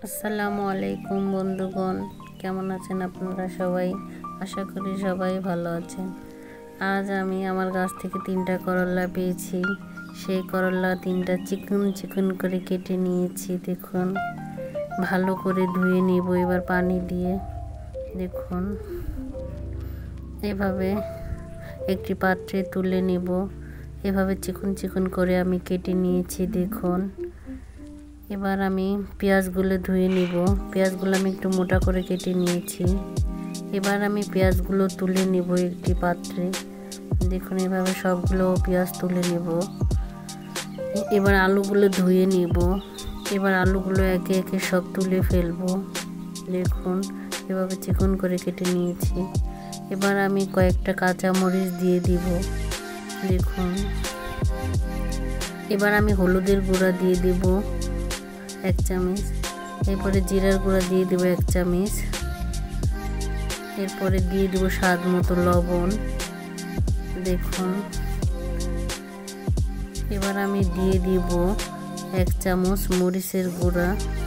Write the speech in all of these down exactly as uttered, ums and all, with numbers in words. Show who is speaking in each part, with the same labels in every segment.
Speaker 1: আসসালামু আলাইকুম বন্ধুগণ, কেমন আছেন আপনারা সবাই? আশা করি সবাই ভালো আছেন। আজ আমি আমার গাছ থেকে তিনটা করলা পেয়েছি। সেই করলা তিনটা চিকন চিকন করে কেটে নিয়েছি। দেখুন, ভালো করে ধুয়ে নিব এবার পানি দিয়ে। দেখুন, এভাবে একটি পাত্রে তুলে নেব। এভাবে চিকন চিকন করে আমি কেটে নিয়েছি। দেখুন, এবার আমি পেঁয়াজগুলো ধুয়ে নিব। পেঁয়াজগুলো আমি একটু মোটা করে কেটে নিয়েছি। এবার আমি পেঁয়াজগুলো তুলে নিব একটি পাত্রে। দেখুন, এভাবে সবগুলো পেঁয়াজ তুলে নেব। এবার আলুগুলো ধুয়ে নিব। এবার আলুগুলো একে একে সব তুলে ফেলবো। দেখুন, এভাবে চিকন করে কেটে নিয়েছি। এবার আমি কয়েকটা কাঁচা মরিচ দিয়ে দিব। দেখুন, এবার আমি হলুদের গুঁড়া দিয়ে দিব এক চামচ। এরপরে জিরার গুঁড়া দিয়ে দেবো এক চামচ। এরপরে দিয়ে দেবো স্বাদ মতো লবণ। দেখুন, এবার আমি দিয়ে দিব এক চামচ মরিচের গুঁড়া।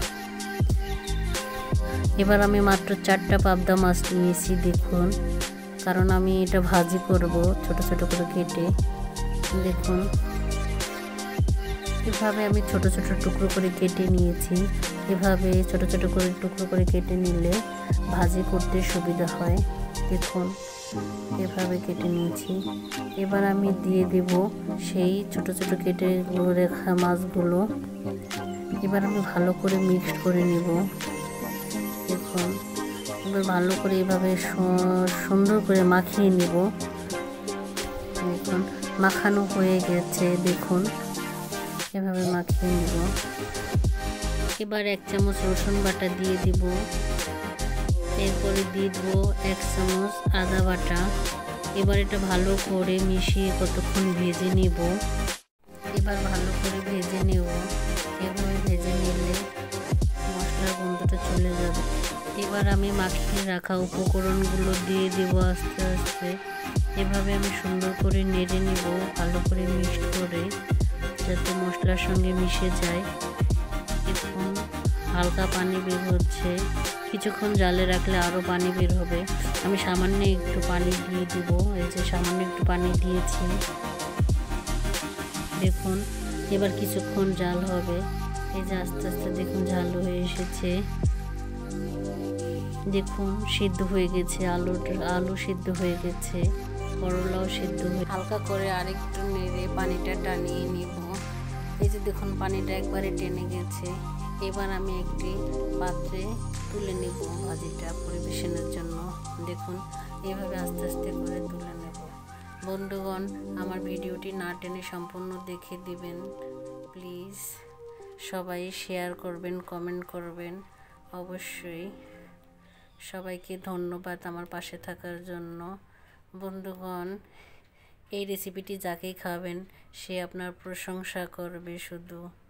Speaker 1: এবার আমি মাত্র চারটা পাবদা মাছ নিয়েছি। দেখুন, কারণ আমি এটা ভাজি করব ছোট ছোট করে কেটে। দেখুন, এভাবে আমি ছোট ছোট টুকরো করে কেটে নিয়েছি। এভাবে ছোট ছোট করে টুকরো করে কেটে নিলে ভাজি করতে সুবিধা হয়। দেখুন, এভাবে কেটে নিয়েছি। এবার আমি দিয়ে দেব সেই ছোট ছোট কেটে রেখা মাছগুলো। এবার আমি ভালো করে মিক্সড করে নেব। দেখুন, এবার ভালো করে এভাবে সুন্দর করে মাখিয়ে নেব। দেখুন, মাখানো হয়ে গেছে। দেখুন, এভাবে মাখিয়ে নেব। এবার এক চামচ রসুন বাটা দিয়ে দিব। এরপরে দিয়ে দেবো এক চামচ আদা বাটা। এবার এটা ভালো করে মিশিয়ে কতক্ষণ ভেজে নেব। এবার ভালো করে ভেজে নেব। এভাবে ভেজে নিলে মশলার গন্ধটা চলে যাবে। এবার আমি মাখিয়ে রাখা উপকরণগুলো দিয়ে দেব আস্তে আস্তে। এভাবে আমি সুন্দর করে নেড়ে নেব, ভালো করে মিক্সড করে, যাতে মশলার সঙ্গে মিশে যায়। দেখুন, হালকা পানি বের হচ্ছে। কিছুক্ষণ জালে রাখলে আরও পানি বের হবে। আমি সামান্য একটু পানি দিয়ে দিব। এই যে সামান্য একটু পানি দিয়েছি। দেখুন, এবার কিছুক্ষণ জাল হবে। এই যে আস্তে আস্তে দেখুন ঝাল হয়ে এসেছে। দেখুন, সিদ্ধ হয়ে গেছে। আলুটা আলু সিদ্ধ হয়ে গেছে, করলাও সিদ্ধ হয়ে। হালকা করে আরেকটু নেড়ে পানিটা টানিয়ে নিব। এই যে দেখুন, পানিটা একবারে টেনে গেছে। এবার আমি একটি পাত্রে তুলে নেব ভাজিটা পরিবেশনের জন্য। দেখুন, এইভাবে আস্তে আস্তে করে তুলে নেব। বন্ধুগণ, আমার ভিডিওটি না টেনে সম্পূর্ণ দেখে দিবেন প্লিজ। সবাই শেয়ার করবেন, কমেন্ট করবেন অবশ্যই। সবাইকে ধন্যবাদ আমার পাশে থাকার জন্য। বন্ধুগণ, এই রেসিপিটি যাকেই খাবেন সে আপনার প্রশংসা করবে শুধু।